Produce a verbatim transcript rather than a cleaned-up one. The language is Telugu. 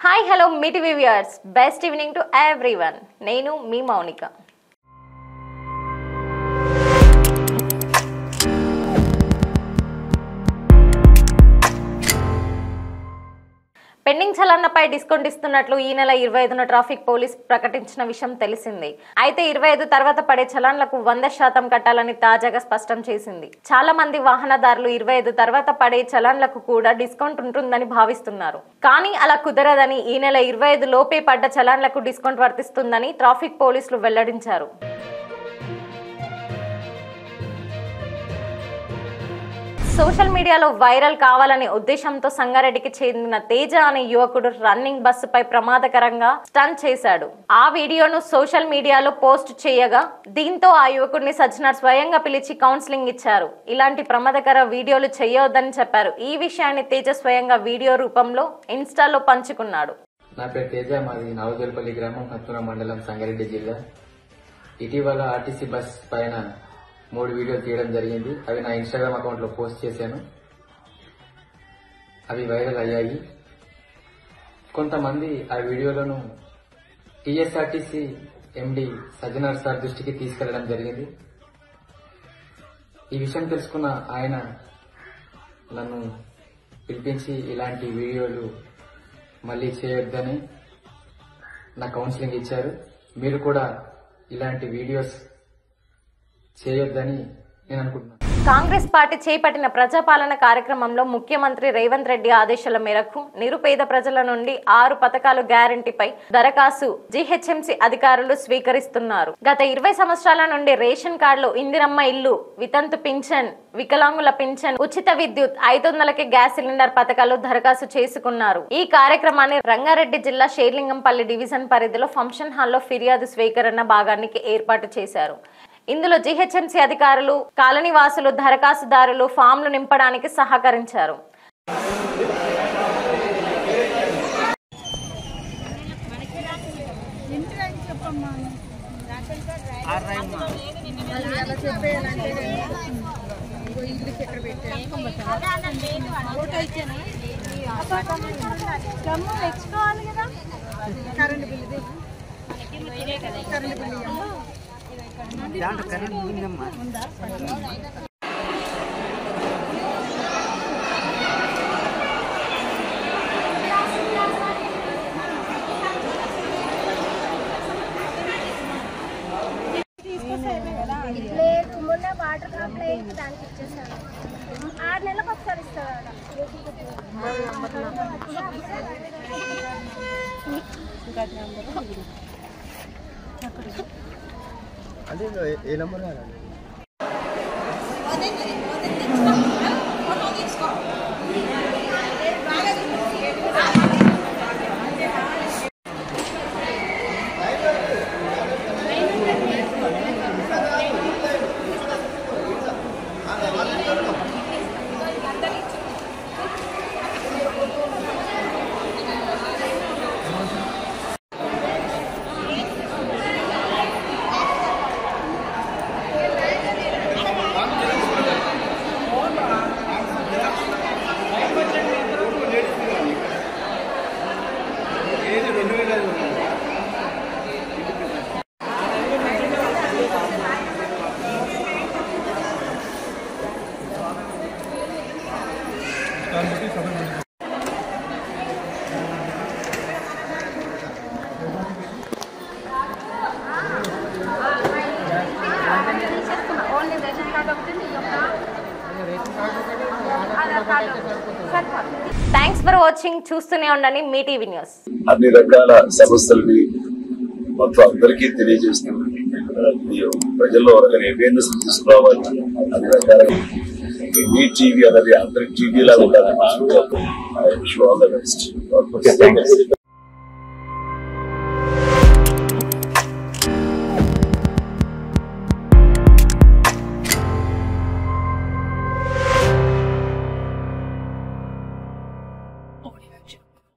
Hi, hello, మీ TV viewers. Best evening to everyone. నేను మీ మౌనిక. పెండింగ్ చలాన్లపై డిస్కౌంట్ ఇస్తున్నట్లు ఈ నెల ఇరవై ఐదున ట్రాఫిక్ పోలీస్ ప్రకటించిన విషయం తెలిసిందే. అయితే ఇరవై ఐదు తర్వాత పడే చలాన్లకు వంద శాతం కట్టాలని తాజాగా స్పష్టం చేసింది. చాలా మంది వాహనదారులు ఇరవై ఐదు తర్వాత పడే చలాన్లకు కూడా డిస్కౌంట్ ఉంటుందని భావిస్తున్నారు. కానీ అలా కుదరదని ఈ నెల ఇరవై ఐదు లోపే పడ్డ చలాన్లకు డిస్కౌంట్ వర్తిస్తుందని ట్రాఫిక్ పోలీసులు వెల్లడించారు. సోషల్ మీడియాలో వైరల్ కావాలనే ఉద్దేశంతో సంగారెడ్డికి చెందిన తేజ అనే యువకుడు రన్నింగ్ బస్సుపై ప్రమాదకరంగా స్టంట్ చేశాడు. ఆ వీడియోను సోషల్ మీడియాలో పోస్ట్ చేయగా దీంతో ఆ యువకుడిని సజ్జనార్ స్వయంగా పిలిచి కౌన్సిలింగ్ ఇచ్చారు. ఇలాంటి ప్రమాదకర వీడియోలు చేయవద్దని చెప్పారు. ఈ విషయాన్ని తేజ స్వయంగా వీడియో రూపంలో ఇన్స్టాలో పంచుకున్నాడు. నా పేరు తేజ, మాది నావజల్పల్లి గ్రామం, హత్తున మండలం, సంగారెడ్డి జిల్లా. ఇటీవల ఆర్టీసీ బస్ పైన మూడు వీడియోలు తీయడం జరిగింది. అవి నా ఇన్స్టాగ్రామ్ అకౌంట్ లో పోస్ట్ చేశాను. అవి వైరల్ అయ్యాయి. కొంతమంది ఆ వీడియోలను టీఎస్ఆర్టీసీ ఎండి సజ్జనార్ సార్ దృష్టికి తీసుకెళ్లడం జరిగింది. ఈ విషయం తెలుసుకున్న ఆయన నన్ను పిలిపించి ఇలాంటి వీడియోలు మళ్లీ చేయొద్దని నా కౌన్సిలింగ్ ఇచ్చారు. మీరు కూడా ఇలాంటి వీడియోస్ చేయొద్దని నేను అనుకుంటున్నాను. కాంగ్రెస్ పార్టీ చేపట్టిన ప్రజాపాలన కార్యక్రమంలో ముఖ్యమంత్రి రేవంత్ రెడ్డి ఆదేశాల మేరకు నిరుపేద ప్రజల నుండి ఆరు పథకాలు గ్యారంటీపై దరఖాస్తు జీహెచ్ఎంసీ అధికారులు స్వీకరిస్తున్నారు. గత ఇరవై సంవత్సరాల నుండి రేషన్ కార్డులు, ఇందిరమ్మ ఇల్లు, వితంతు పింఛన్, వికలాంగుల పింఛన్, ఉచిత విద్యుత్, ఐదు వందలకి గ్యాస్ సిలిండర్ పథకాలు దరఖాస్తు చేసుకున్నారు. ఈ కార్యక్రమాన్ని రంగారెడ్డి జిల్లా షేర్లింగంపల్లి డివిజన్ పరిధిలో ఫంక్షన్ హాల్లో ఫిర్యాదు స్వీకరణ భాగానికి ఏర్పాటు చేశారు. ఇందులో జీహెచ్ఎంసీ అధికారులు, కాలనీవాసులు, దరఖాస్తుదారులు ఫామ్లు నింపడానికి సహకరించారు. దాంట్లో కరెంట్ ఉందమ్మా. లేదు, మొన్న వాటర్ ప్రాబ్లం అయింది, దానికి ఇచ్చేసాను. ఆరు నెలలకు ఒకసారి ఇస్తాడు. అదే ఏ నెంబర్ కాదండి. Thanks for watching. చూస్తూనే ఉండండి మీ టీవీ న్యూస్. అన్ని రకాల సమస్యలని మొత్తం అందరికీ తెలియజేస్తున్నాం. ప్రజల్లో ఒకరిని అవేర్నెస్ తీసుకురావాలి. అన్ని రకాల మీ టీవీ అనేది అందరి టీవీ లాగా ఉండాలి.